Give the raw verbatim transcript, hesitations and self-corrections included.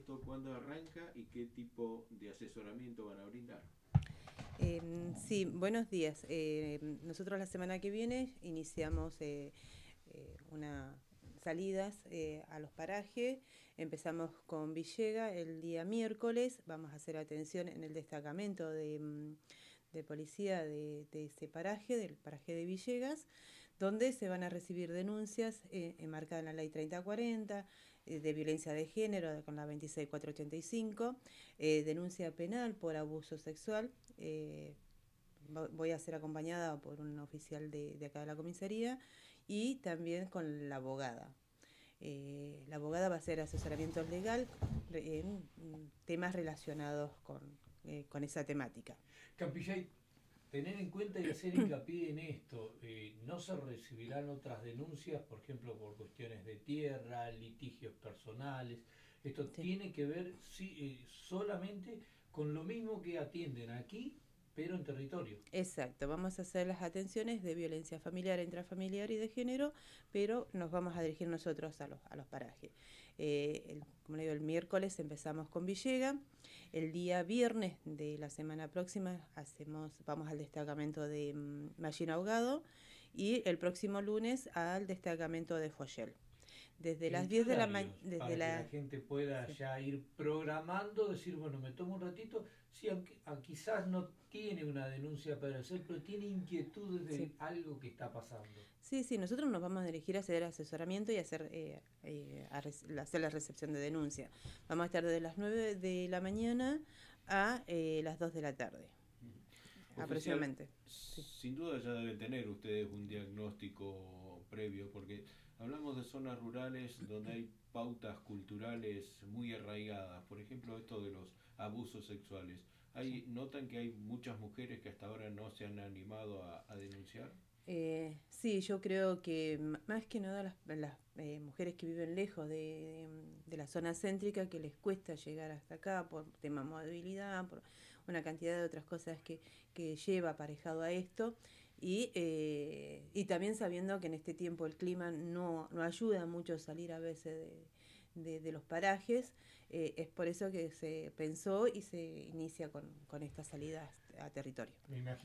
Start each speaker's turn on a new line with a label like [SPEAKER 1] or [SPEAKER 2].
[SPEAKER 1] ¿Esto cuándo arranca y qué tipo de asesoramiento van a brindar?
[SPEAKER 2] Eh, sí, buenos días. Eh, nosotros la semana que viene iniciamos eh, eh, una salidas eh, a los parajes. Empezamos con Villega el día miércoles. Vamos a hacer atención en el destacamento de, mm, de policía de, de ese paraje, del paraje de Villegas, donde se van a recibir denuncias eh, enmarcadas en la ley treinta cuarenta, eh, de violencia de género con la veintiséis mil cuatrocientos ochenta y cinco, eh, denuncia penal por abuso sexual. Eh, voy a ser acompañada por un oficial de, de acá de la comisaría y también con la abogada. Eh, la abogada va a hacer asesoramiento legal en temas relacionados con, eh, con esa temática.
[SPEAKER 3] Campillay, tener en cuenta y hacer hincapié en esto, eh, no se recibirán otras denuncias, por ejemplo, por cuestiones de tierra, litigios personales. Esto
[SPEAKER 2] Sí.
[SPEAKER 3] tiene que ver sí, eh, solamente con lo mismo que atienden aquí, pero en territorio.
[SPEAKER 2] Exacto, vamos a hacer las atenciones de violencia familiar, intrafamiliar y de género, pero nos vamos a dirigir nosotros a los, a los parajes. Eh, el, como le digo, el miércoles empezamos con Villega, el día viernes de la semana próxima hacemos, vamos al destacamento de um, Mallín Ahogado y el próximo lunes al destacamento de Foyel. Desde
[SPEAKER 3] ¿En
[SPEAKER 2] las
[SPEAKER 3] qué
[SPEAKER 2] diez de la mañana,
[SPEAKER 3] horarios?
[SPEAKER 2] desde
[SPEAKER 3] Para que la
[SPEAKER 2] la...
[SPEAKER 3] gente pueda
[SPEAKER 2] Sí.
[SPEAKER 3] ya ir programando, decir, bueno, me tomo un ratito, sí, aunque, a, quizás no tiene una denuncia para hacer, pero tiene inquietudes
[SPEAKER 2] Sí.
[SPEAKER 3] de algo que está pasando.
[SPEAKER 2] Sí, sí, nosotros nos vamos a dirigir a hacer asesoramiento y a hacer, eh, eh, a hacer la recepción de denuncia. Vamos a estar desde las nueve de la mañana a eh, las dos de la tarde,
[SPEAKER 1] Oficial,
[SPEAKER 2] aproximadamente. Sí.
[SPEAKER 1] sin duda ya deben tener ustedes un diagnóstico previo, porque hablamos de zonas rurales donde hay pautas culturales muy arraigadas, por ejemplo esto de los abusos sexuales.
[SPEAKER 2] Sí.
[SPEAKER 1] ¿Hay, ¿Notan que hay muchas mujeres que hasta ahora no se han animado a, a denunciar?
[SPEAKER 2] Eh, sí, yo creo que más que nada las, las eh, mujeres que viven lejos de, de, de la zona céntrica, que les cuesta llegar hasta acá por tema de movilidad, por una cantidad de otras cosas que, que lleva aparejado a esto, y, eh, y también sabiendo que en este tiempo el clima no, no ayuda mucho a salir a veces de, de, de los parajes, eh, es por eso que se pensó y se inicia con, con estas salidas a territorio.
[SPEAKER 3] Me imagino